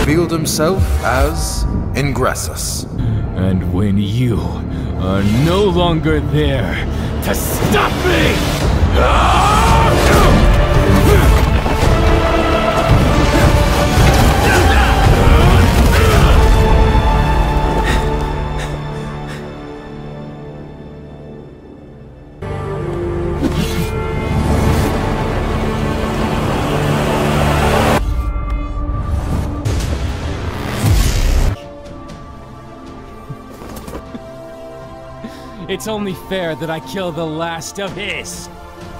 revealed himself as Ingressus. And when you are no longer there to stop me! It's only fair that I kill the last of his.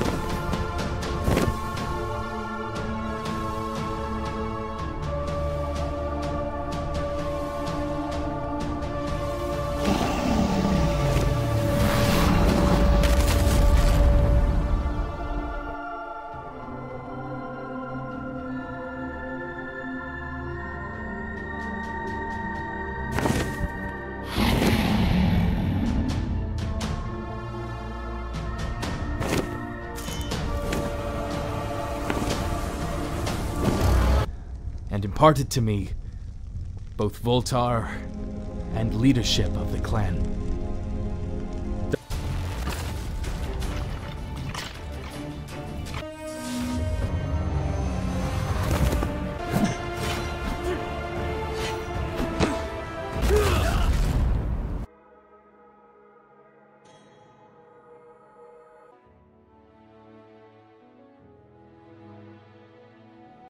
And imparted to me both Voltar and leadership of the clan.